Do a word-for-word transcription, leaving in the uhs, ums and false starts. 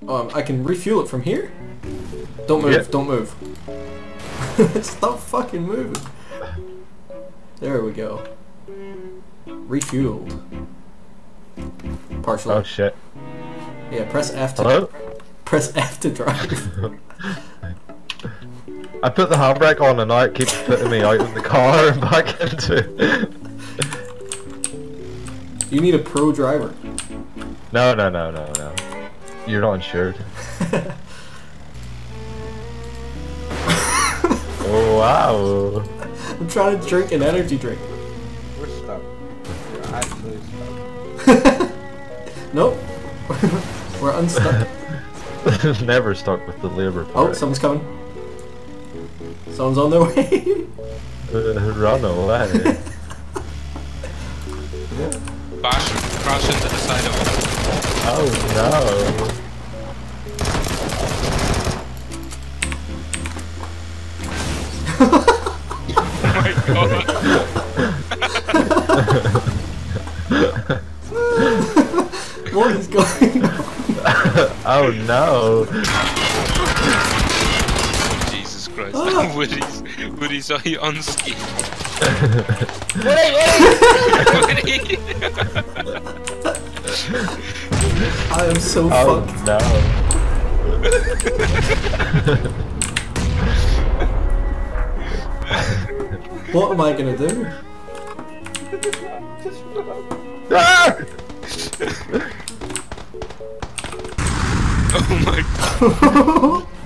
Um, I can refuel it from here? Don't move, Yep. don't move. Stop fucking moving. There we go. Refueled. Partially. Oh shit. Yeah, press F to Hello? press F to drive. I put the handbrake on and now it keeps putting me out of the car and back into it. You need a pro driver. No, no, no, no, no. You're not insured. Oh, wow. I'm trying to drink an energy drink. We're stuck. We're actually stuck. Nope. We're unstuck. Never stuck with the Labour Oh, Party. someone's coming. Someone's on their way. Uh, run away. Bash, crash into the side of it. Oh no. Oh my god. What is going on? Oh no. Jesus Christ. Ah. Woody's, Woody's are you on ski? Woody, Woody! Woody! I am so Oh fucked. no. What am I gonna do? Ah! Oh my god.